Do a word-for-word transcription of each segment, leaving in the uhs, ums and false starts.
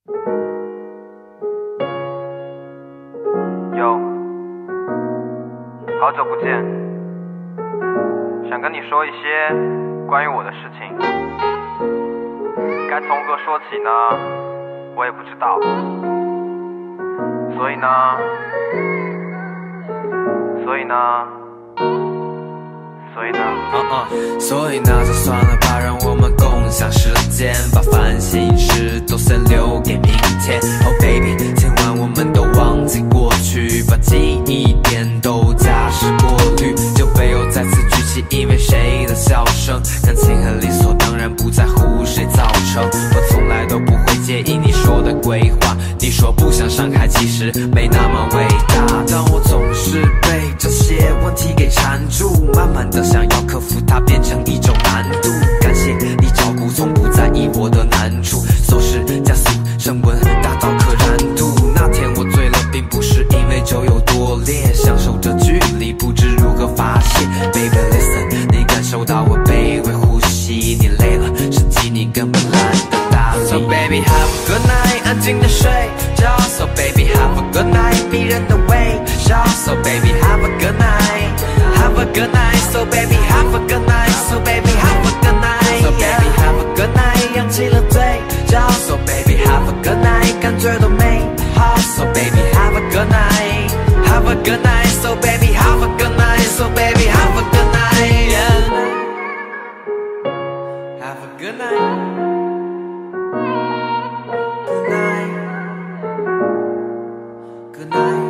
哟，好久不见，想跟你说一些关于我的事情，该从何说起呢？我也不知道，所以呢，所以呢，所以呢， 嗯嗯，所以那就算了吧，让我们共享时间，把烦心事都先留给明天。Oh baby， 今晚我们都忘记过去，把记忆点都加湿过滤，酒杯又再次举起，因为谁的笑声，感情很理所当然，不在乎谁造成。我从来都不会介意你说的鬼话，你说不想伤害，其实没那么伟大，但我总是被这些问题给缠住，慢慢的想要克服它，变成一种难度。感谢你照顾，从不在意我的难处，琐事加速升温，达到可燃度。那天我醉了，并不是因为酒有多烈，享受着距离，不知如何发泄。Baby listen， 你感受到我卑微呼吸，你累了，实际你根本懒得搭理。So baby have a good night， 安静的睡觉。So baby have a good night， 迷人的微笑。So baby have a good night，have a good night。So baby have a good night，So baby have a good night，So baby have a good night， 扬起了嘴角。So baby have a good night， 感觉多美好。So baby have a good night，have a good night。So baby have a good night，So baby have a good night，yeah。Have a good night，good night，good night。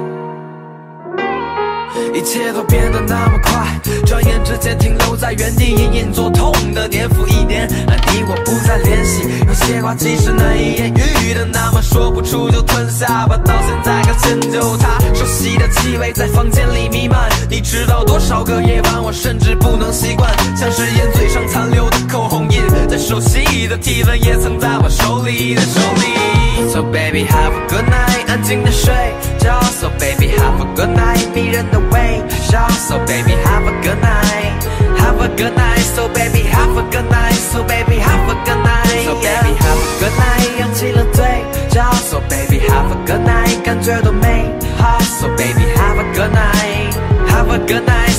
一切都变得那么快，转眼之间停留在原地，隐隐作痛的年复一年，而你我不再联系。有些话其实难以言喻的，那么说不出就吞下吧。到现在刚迁就它，熟悉的气味在房间里弥漫。你知道多少个夜晚，我甚至不能习惯，像是烟嘴上残留的口红印，再熟悉的体温也曾在我手里的手里。So baby have a good night， 安静的睡觉。So baby have a good night， 迷人的微笑。So baby have a good night，have a good night。So baby have a good night，So baby have a good night，So baby have a good night， 扬起了嘴角。So baby have a good night， 感觉多美好。So baby have a good night，have a good night。